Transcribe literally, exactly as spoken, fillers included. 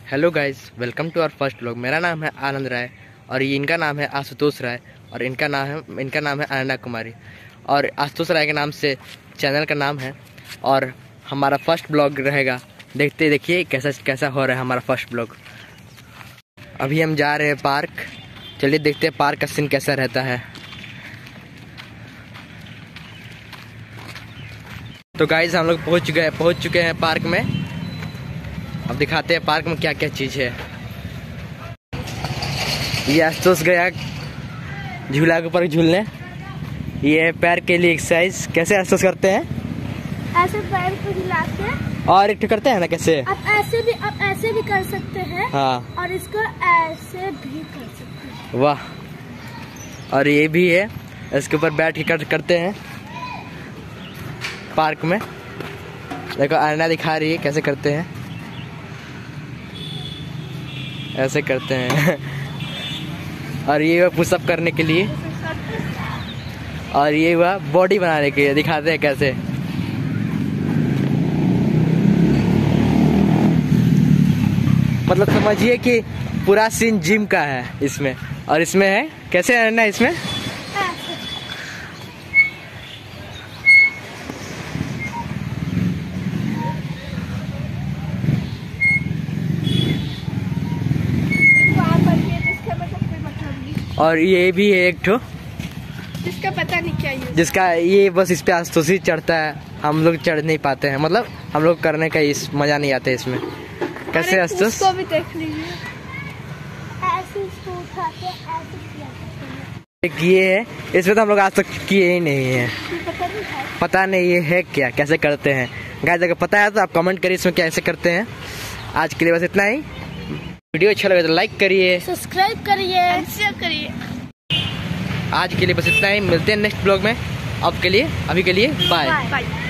Hello guys, welcome to our first vlog. मेरा नाम है आनंद राय और ये इनका नाम है आशुतोष राय और इनका नाम है इनका नाम है अनन्या कुमारी। और आशुतोष राय के नाम से चैनल का नाम है और हमारा फर्स्ट ब्लॉग रहेगा। देखते देखिए कैसा कैसा हो रहा है हमारा फर्स्ट ब्लॉग। अभी हम जा रहे हैं पार्क, चलिए देखते हैं पार्क का सीन कैसा रहता है। तो गाइस हम लोग पहुंच गए पहुंच चुके हैं पार्क में। अब दिखाते हैं पार्क में क्या क्या चीज है। ये आशुतोष गया झूला के ऊपर झूलने। ये पैर के लिए एक्सरसाइज कैसे आशुतोष करते हैं, ऐसे पैर को हिलाते हैं और एक करते हैं ना कैसे, आप ऐसे भी आप ऐसे भी कर सकते हैं। हाँ, और इसको ऐसे भी कर सकते हैं। वाह। और ये भी है, इसके ऊपर बैठ के कर, करते हैं पार्क में। देखो अनन्या दिखा रही है कैसे करते हैं, ऐसे करते हैं। और ये हुआ पुशअप करने के लिए और ये हुआ बॉडी बनाने के लिए। दिखाते हैं कैसे। मतलब समझिए कि पूरा सीन जिम का है इसमें। और इसमें है कैसे अनन्या, इसमें और ये भी है एक ठो जिसका पता नहीं क्या है, जिसका ये बस इस पे आशुतोष ही चढ़ता है, हम लोग चढ़ नहीं पाते हैं। मतलब हम लोग करने का इस मजा नहीं आता इसमें। कैसे आशुतोष, उसको भी देख लीजिए। ऐसे इसको उठाते ऐसे किया करते हैं। एक ये है, इसमें तो हम लोग आज तक किए ही नहीं है, पता नहीं है पता नहीं ये है क्या, कैसे करते हैं। गाइस अगर पता है तो आप कमेंट करिए इसमें कैसे करते हैं। आज के लिए बस इतना ही। वीडियो अच्छा लगे तो लाइक करिए, सब्सक्राइब करिए, शेयर करिए। आज के लिए बस इतना ही। मिलते हैं नेक्स्ट ब्लॉग में। अब के लिए अभी के लिए बाय। बाय।